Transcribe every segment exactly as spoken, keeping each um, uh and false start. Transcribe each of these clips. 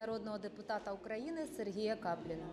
Народного депутата України Сергія Капліна.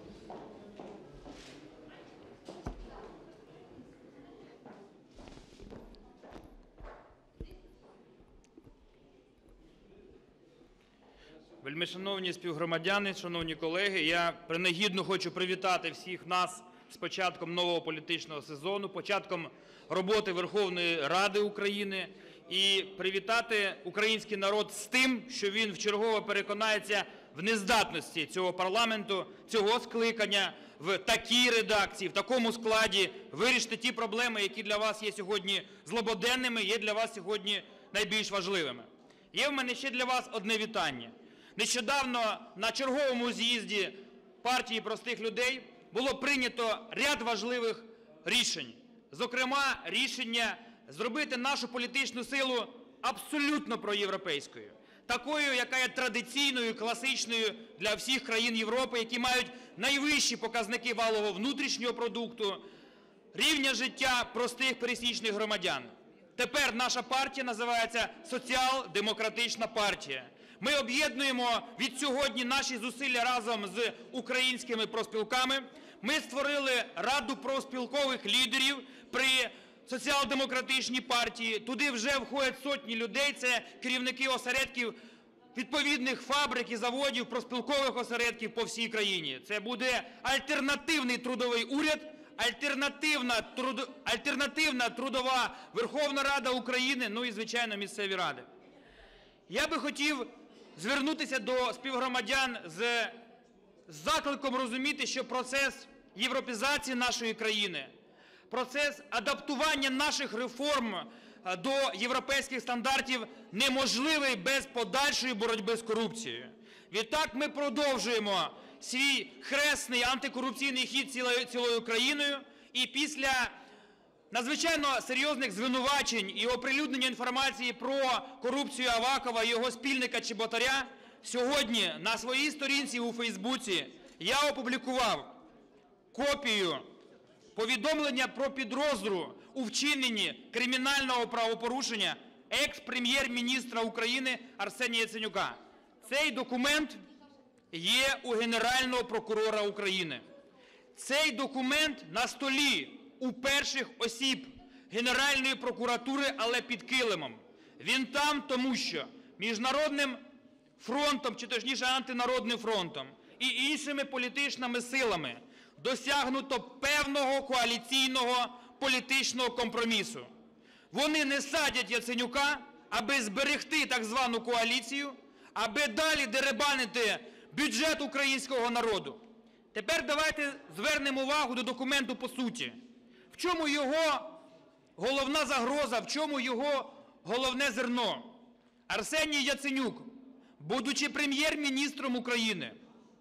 Вельмишановні співгромадяни, шановні колеги, я принагідно хочу привітати всіх нас з початком нового політичного сезону, початком роботи Верховної Ради України і привітати український народ з тим, що він вчергове переконається в нездатності цього парламенту, цього скликання в такій редакції, в такому складі вирішити ті проблеми, які для вас є сьогодні злободенними, є для вас сьогодні найбільш важливими. Є в мене ще для вас одне вітання. Нещодавно на черговому з'їзді партії простих людей було прийнято ряд важливих рішень. Зокрема, рішення зробити нашу політичну силу абсолютно проєвропейською. Такою, яка є традиційною, класичною для всіх країн Європи, які мають найвищі показники валового внутрішнього продукту, рівня життя простих пересічних громадян. Тепер наша партія називається Соціал-демократична партія. Ми об'єднуємо від сьогодні наші зусилля разом з українськими профспілками. Ми створили Раду профспілкових лідерів при Соціал-демократичній партії. Туди вже входять сотні людей, це керівники осередків відповідних фабрик і заводів, профспілкових осередків по всій країні. Це буде альтернативний трудовий уряд, альтернативна, труд... альтернативна трудова Верховна Рада України, ну і, звичайно, місцеві ради. Я би хотів звернутися до співгромадян з закликом розуміти, що процес європізації нашої країни, процес адаптування наших реформ до європейських стандартів неможливий без подальшої боротьби з корупцією. Відтак ми продовжуємо свій хресний антикорупційний хід цілою, цілою країною, і після надзвичайно серйозних звинувачень і оприлюднення інформації про корупцію Авакова і його спільника Чеботаря, сьогодні на своїй сторінці у Фейсбуці я опублікував копію повідомлення про підозру у вчиненні кримінального правопорушення екс-прем'єр-міністра України Арсенія Яценюка. Цей документ є у Генерального прокурора України. Цей документ на столі у перших осіб Генеральної прокуратури, але під килимом. Він там, тому що Міжнародним фронтом, чи точніше антинародним фронтом, і іншими політичними силами досягнуто певного коаліційного політичного компромісу. Вони не садять Яценюка, аби зберегти так звану коаліцію, аби далі деребанити бюджет українського народу. Тепер давайте звернемо увагу до документу по суті. В чому його головна загроза, в чому його головне зерно? Арсеній Яценюк, будучи прем'єр-міністром України,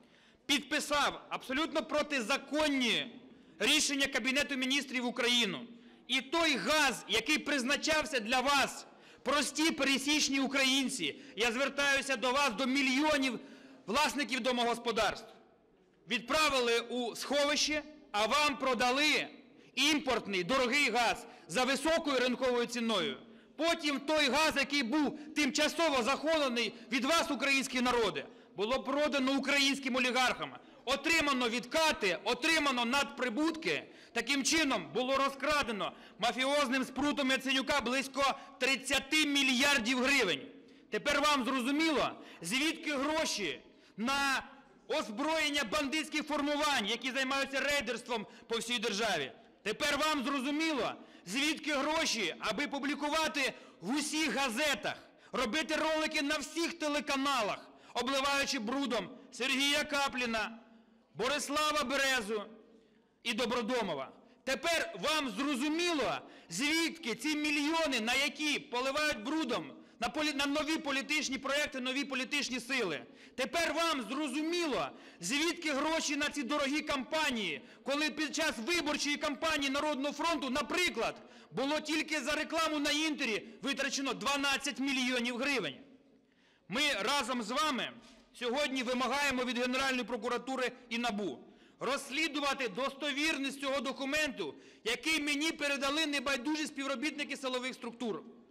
підписав абсолютно протизаконні рішення Кабінету міністрів України. І той газ, який призначався для вас, прості пересічні українці, я звертаюся до вас, до мільйонів власників домогосподарств, відправили у сховище, а вам продали імпортний дорогий газ за високою ринковою ціною. Потім той газ, який був тимчасово захоплений від вас, українські народи, було продано українським олігархам. Отримано відкати, отримано надприбутки. Таким чином було розкрадено мафіозним спрутом Яценюка близько тридцять мільярдів гривень. Тепер вам зрозуміло, звідки гроші на озброєння бандитських формувань, які займаються рейдерством по всій державі. Тепер вам зрозуміло, звідки гроші, аби публікувати в усіх газетах, робити ролики на всіх телеканалах, обливаючи брудом Сергія Капліна, Борислава Березу і Добродомова. Тепер вам зрозуміло, звідки ці мільйони, на які поливають брудом, на, полі... на нові політичні проекти, нові політичні сили. Тепер вам зрозуміло, звідки гроші на ці дорогі кампанії, коли під час виборчої кампанії Народного фронту, наприклад, було тільки за рекламу на Інтері витрачено дванадцять мільйонів гривень. Ми разом з вами сьогодні вимагаємо від Генеральної прокуратури і НАБУ розслідувати достовірність цього документу, який мені передали небайдужі співробітники силових структур.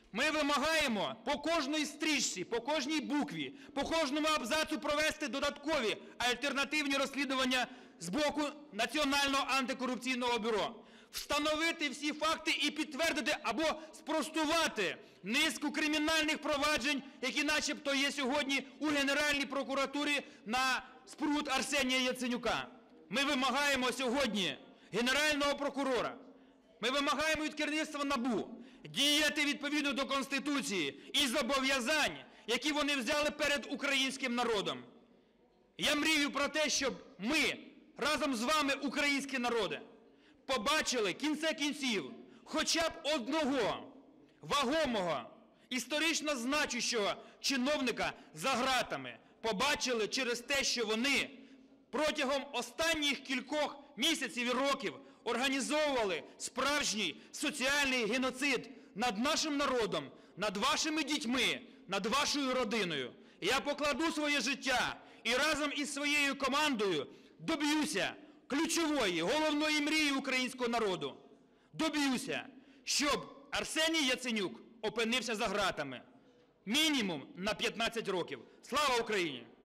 Ми вимагаємо по кожній стрічці, по кожній букві, по кожному абзацу провести додаткові альтернативні розслідування з боку Національного антикорупційного бюро, встановити всі факти і підтвердити або спростувати низку кримінальних проваджень, які начебто є сьогодні у Генеральній прокуратурі на спрут Арсенія Яценюка. Ми вимагаємо сьогодні Генерального прокурора, ми вимагаємо від керівництва НАБУ діяти відповідно до Конституції і зобов'язань, які вони взяли перед українським народом. Я мрію про те, щоб ми разом з вами, українські народи, побачили кінце кінців хоча б одного вагомого, історично значущого чиновника за ґратами. Побачили через те, що вони протягом останніх кількох місяців і років організовували справжній соціальний геноцид над нашим народом, над вашими дітьми, над вашою родиною. Я покладу своє життя і разом із своєю командою доб'юся ключової, головної мрії українського народу. Доб'юся, щоб Арсеній Яценюк опинився за ґратами. Мінімум на п'ятнадцять років. Слава Україні!